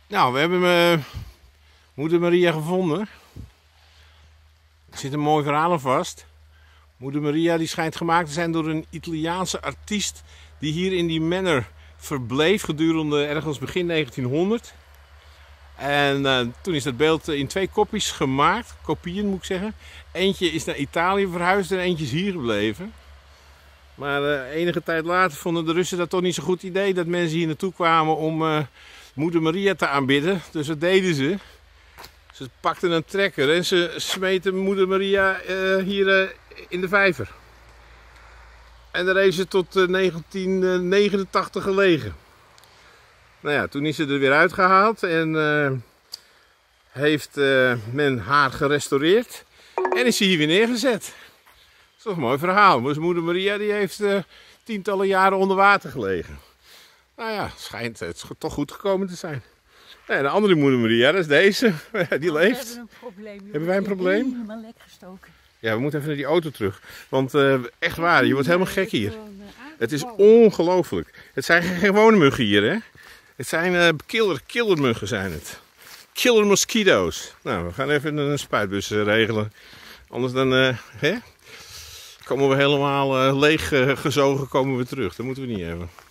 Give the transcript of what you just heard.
Nou, we hebben Moeder Maria gevonden. Er zit een mooi verhaal aan vast. Moeder Maria die schijnt gemaakt te zijn door een Italiaanse artiest die hier in die manor verbleef gedurende ergens begin 1900. En toen is dat beeld in 2 kopies gemaakt, kopieën moet ik zeggen. Eentje is naar Italië verhuisd en eentje is hier gebleven. Maar enige tijd later vonden de Russen dat toch niet zo'n goed idee dat mensen hier naartoe kwamen om Moeder Maria te aanbidden. Dus wat deden ze? Ze pakten een trekker en ze smeten Moeder Maria hier in de vijver. En daar heeft ze tot 1989 gelegen. Nou ja, toen is ze er weer uitgehaald en heeft men haar gerestaureerd en is ze hier weer neergezet. Dat is toch een mooi verhaal. Dus Moeder Maria die heeft tientallen jaren onder water gelegen. Nou ja, schijnt het toch goed gekomen te zijn. Ja, de andere Moeder Maria, dat is deze. Die leeft. We hebben een probleem. Hebben wij een probleem? Helemaal lek gestoken. Ja, we moeten even naar die auto terug. Want echt waar, je wordt helemaal gek hier. Het is ongelooflijk. Het zijn geen gewone muggen hier, hè. Het zijn killermuggen zijn het. Killer mosquito's. Nou, we gaan even een spuitbus regelen. Anders dan komen we helemaal leeg gezogen komen we terug. Dat moeten we niet hebben.